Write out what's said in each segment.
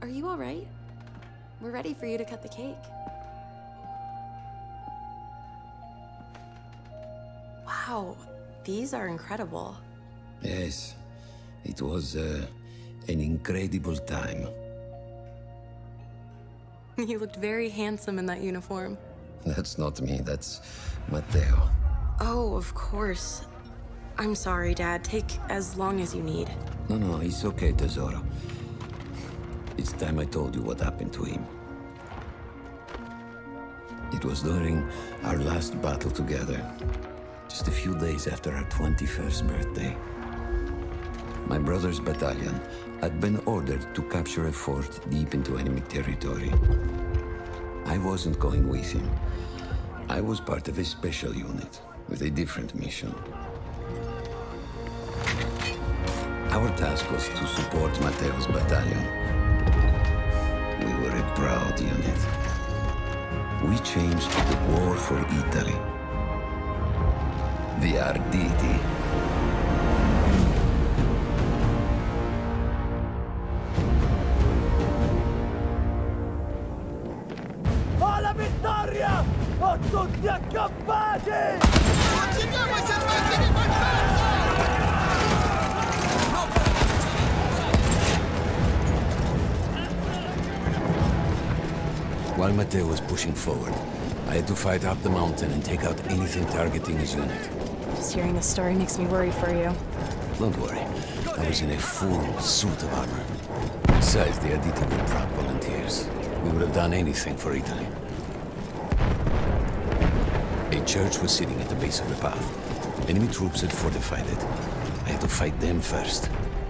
Are you all right? We're ready for you to cut the cake. Wow, these are incredible. Yes, it was an incredible time. You looked very handsome in that uniform. That's not me, that's Matteo. Oh, of course. I'm sorry, Dad. Take as long as you need. No, it's okay, Tesoro. It's time I told you what happened to him. It was during our last battle together, just a few days after our 21st birthday. My brother's battalion had been ordered to capture a fort deep into enemy territory. I wasn't going with him. I was part of a special unit with a different mission. Our task was to support Matteo's battalion. We were a proud unit. We changed the war for Italy. The Arditi. Alla vittoria! O tutti accampati! Continuiamo i servizi di partenza! While Matteo was pushing forward, I had to fight up the mountain and take out anything targeting his unit. Just hearing this story makes me worry for you. Don't worry, I was in a full suit of armor. Besides, the Arditi were proud volunteers. We would have done anything for Italy. A church was sitting at the base of the path. Enemy troops had fortified it. I had to fight them first.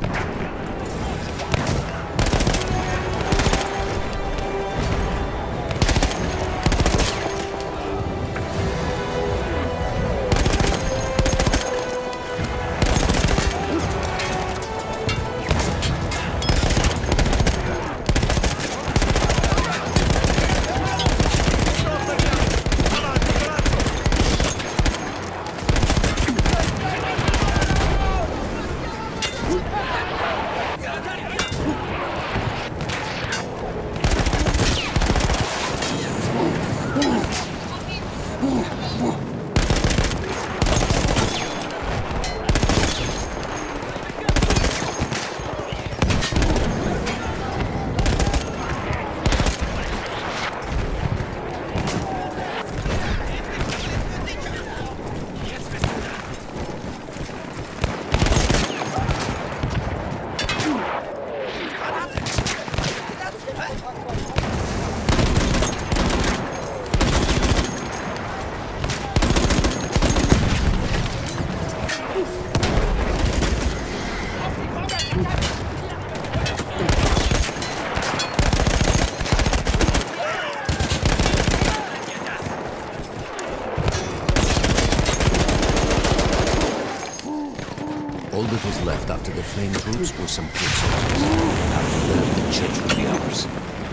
All that was left after the flame troops were some foot soldiers. After that, the church would be ours.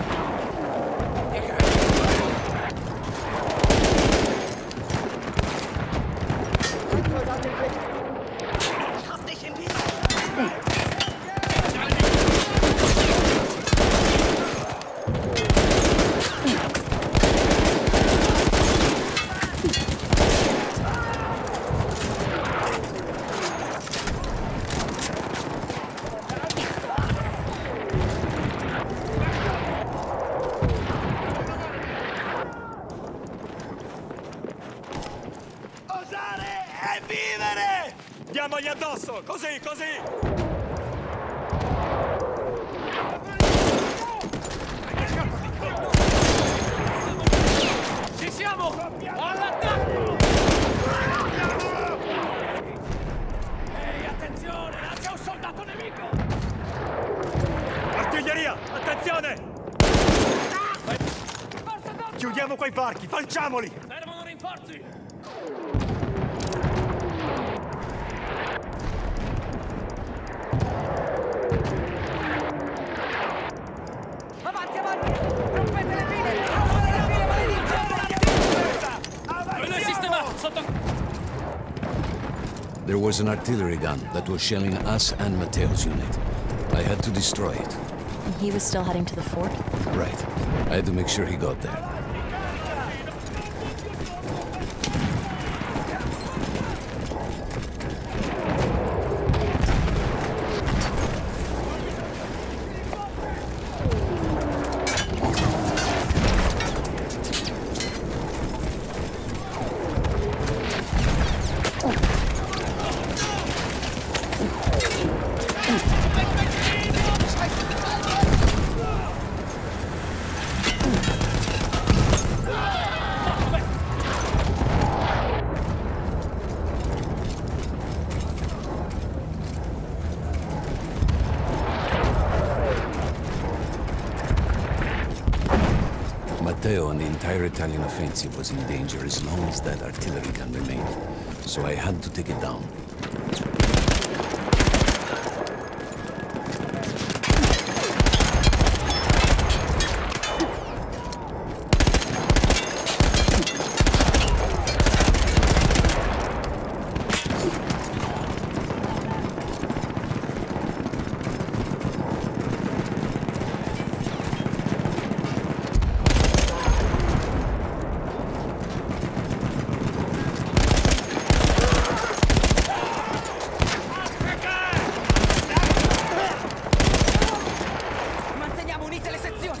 Diamogli addosso! Così, così! Ci siamo! All'attacco! Ehi, attenzione! Là c'è un soldato nemico! Artiglieria! Attenzione! Chiudiamo quei barchi! Falciamoli! Servono rinforzi! There was an artillery gun that was shelling us and Matteo's unit. I had to destroy it. He was still heading to the fort? Right. I had to make sure he got there. Matteo and the entire Italian offensive was in danger as long as that artillery gun remained. So I had to take it down. Manteniamo unite le sezioni!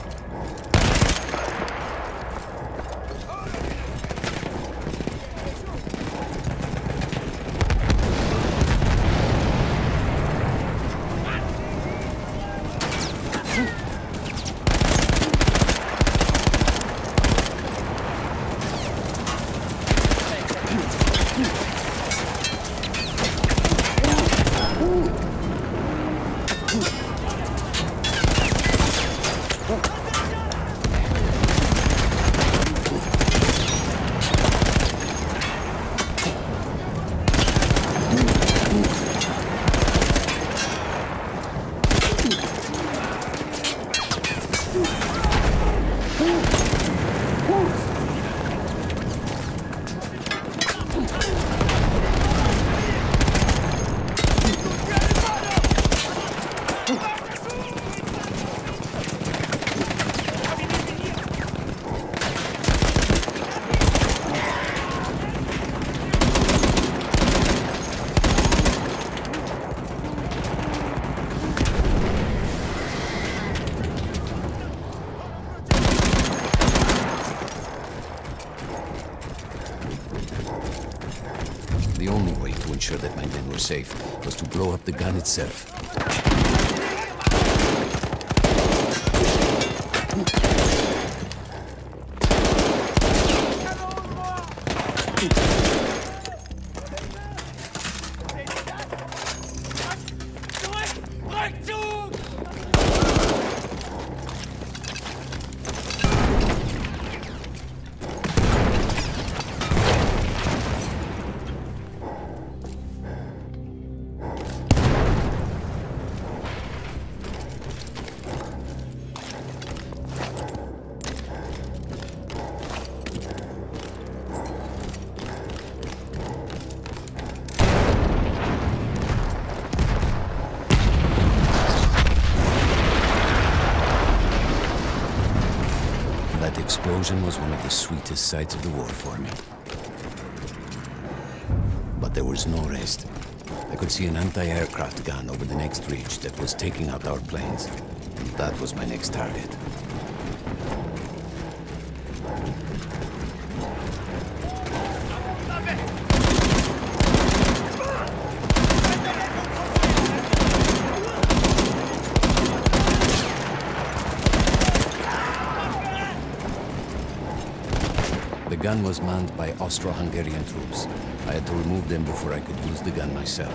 The only way to ensure that my men were safe was to blow up the gun itself. That explosion was one of the sweetest sights of the war for me. But there was no rest. I could see an anti-aircraft gun over the next ridge that was taking out our planes. And that was my next target. The gun was manned by Austro-Hungarian troops. I had to remove them before I could use the gun myself.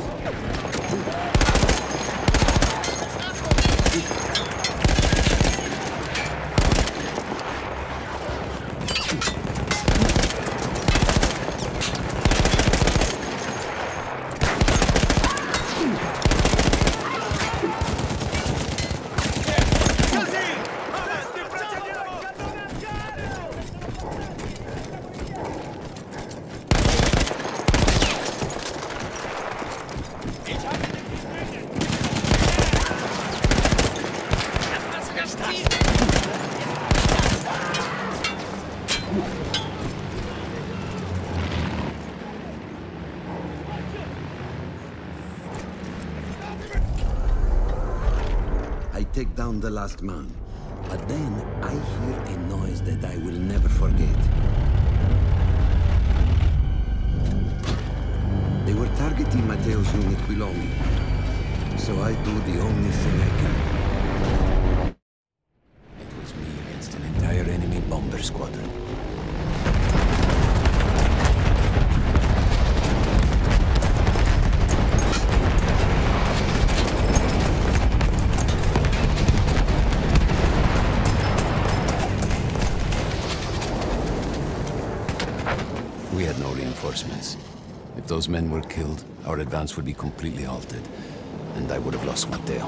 down the last man. But then I hear a noise that I will never forget. They were targeting Matteo's unit below me. So I do the only thing I can. It was me against an entire enemy bomber squadron. We had no reinforcements. If those men were killed, our advance would be completely halted, and I would have lost Matteo.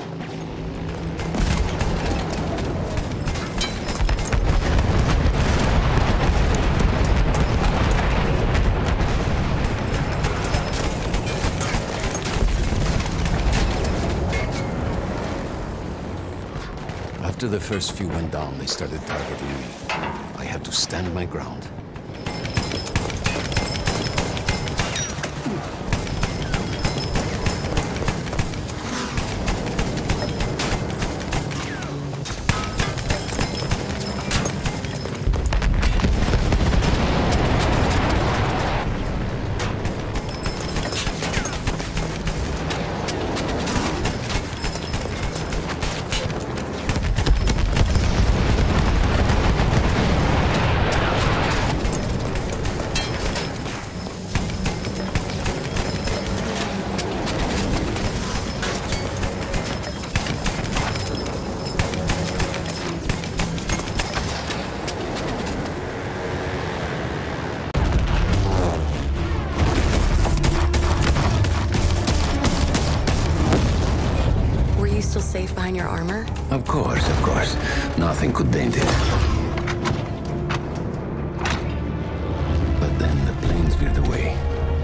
After the first few went down, they started targeting me. I had to stand my ground. Still safe behind your armor? Of course, of course. Nothing could dent it. But then the planes veered away.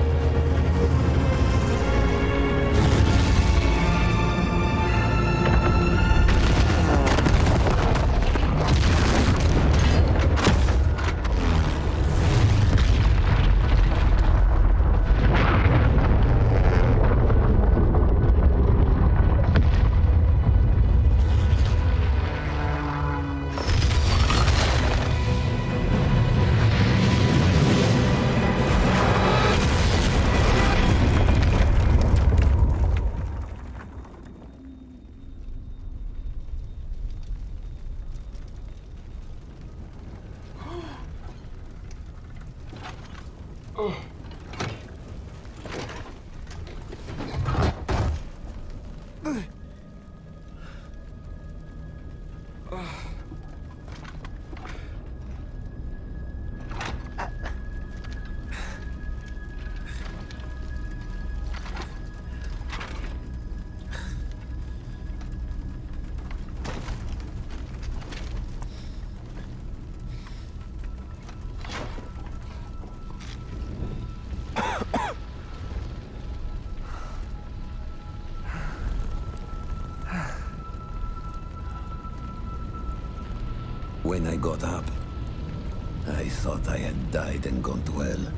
When I got up, I thought I had died and gone to hell.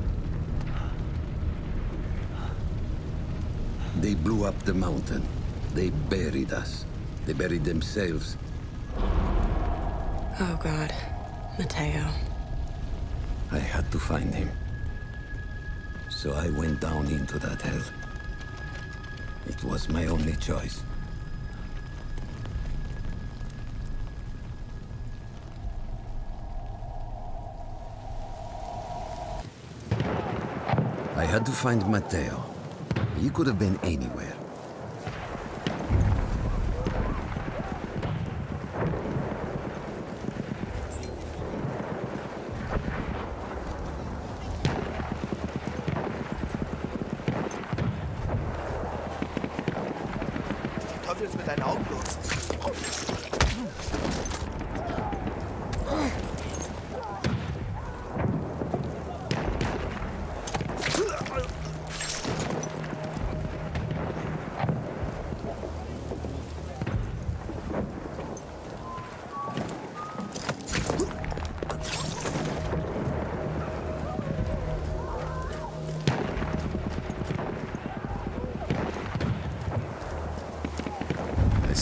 They blew up the mountain. They buried us. They buried themselves. Oh, God. Matteo. I had to find him. So I went down into that hell. It was my only choice. I had to find Matteo. He could have been anywhere. Teufel ist mit deinen Augen los?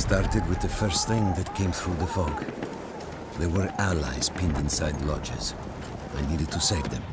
started with the first thing that came through the fog. There were allies pinned inside lodges. I needed to save them.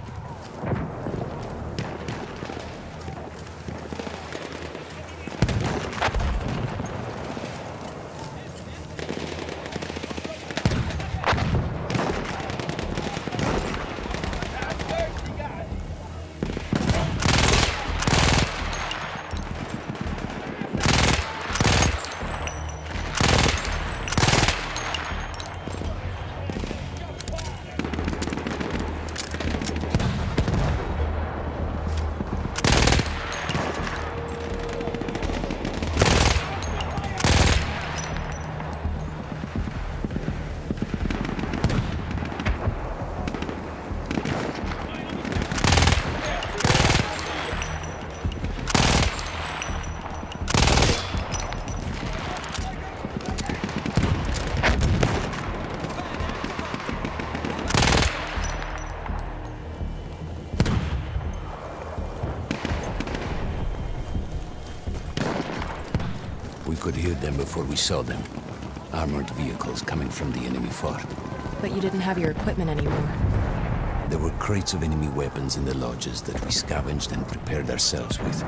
We could hear them before we saw them. Armored vehicles coming from the enemy fort. But you didn't have your equipment anymore. There were crates of enemy weapons in the lodges that we scavenged and prepared ourselves with.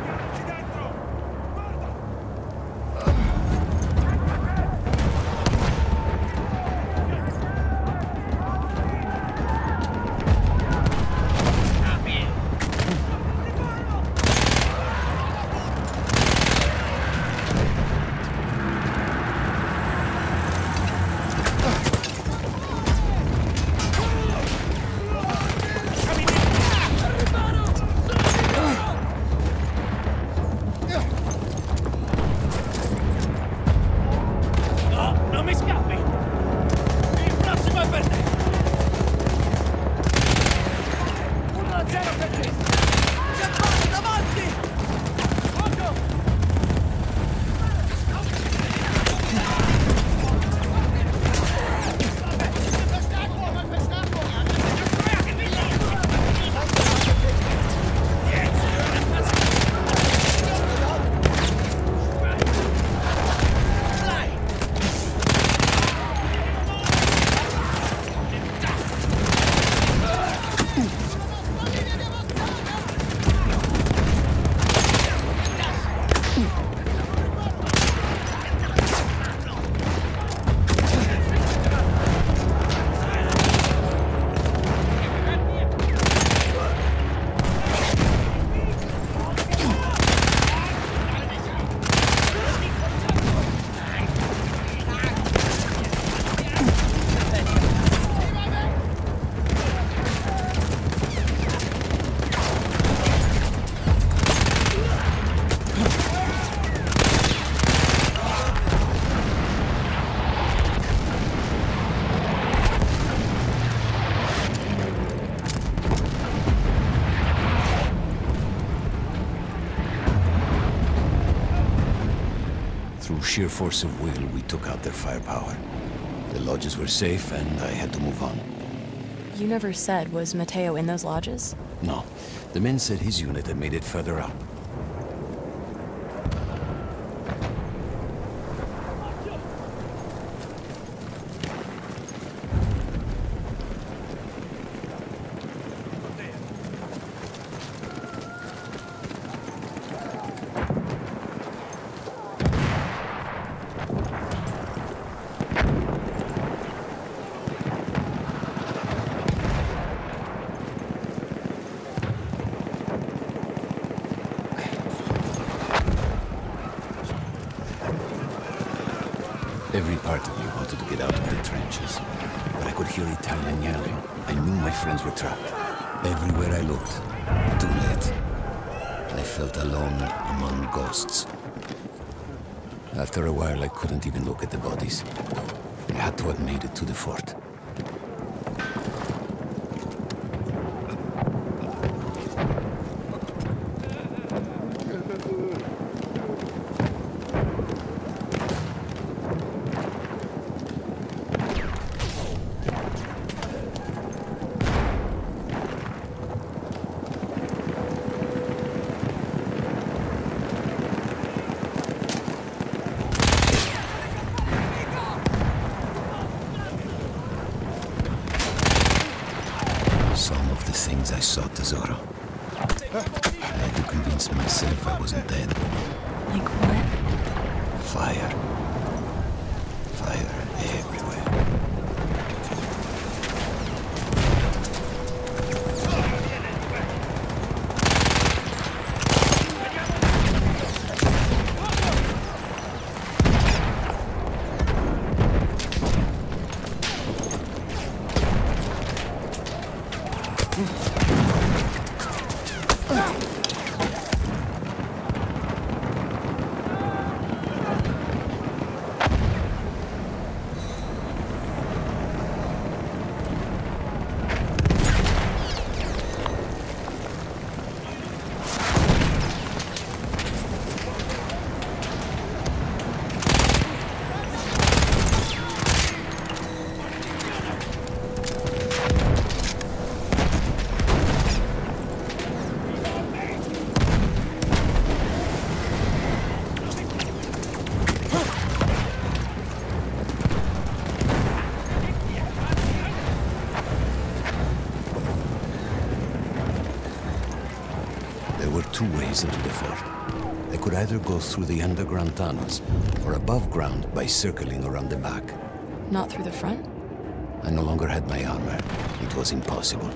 Through sheer force of will, we took out their firepower. The lodges were safe, and I had to move on. You never said, was Mateo in those lodges? No. The men said his unit had made it further up. Every part of me wanted to get out of the trenches, but I could hear Italian yelling. I knew my friends were trapped. Everywhere I looked, too late. I felt alone among ghosts. After a while, I couldn't even look at the bodies. I had to have made it to the fort. Some of the things I saw, Tesoro. I had to convince myself I wasn't dead. Like what? Fire. Fire everywhere. There were two ways into the fort. I could either go through the underground tunnels, or above ground by circling around the back. Not through the front? I no longer had my armor. It was impossible.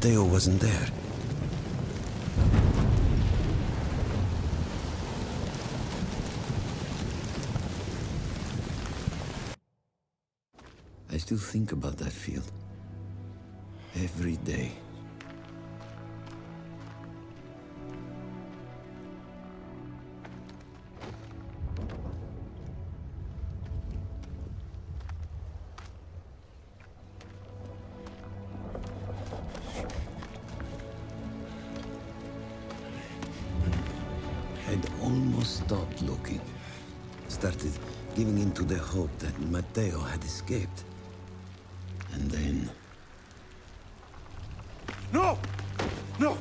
Matteo wasn't there. I still think about that field. Every day. I'd almost stopped looking. Started giving in to the hope that Matteo had escaped. And then... No! No!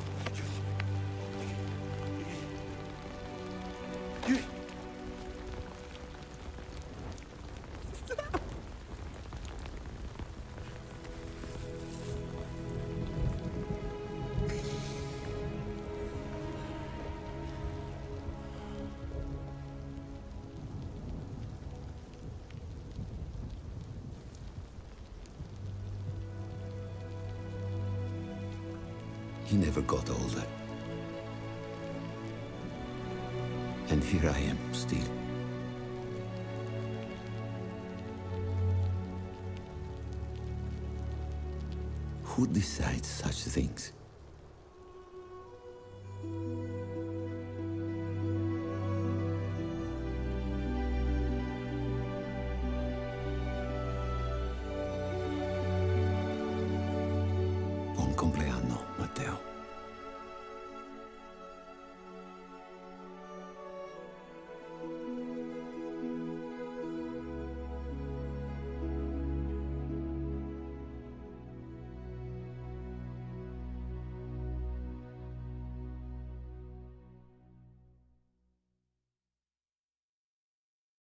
He never got older. And here I am, still. Who decides such things? Buon compleanno, Matteo.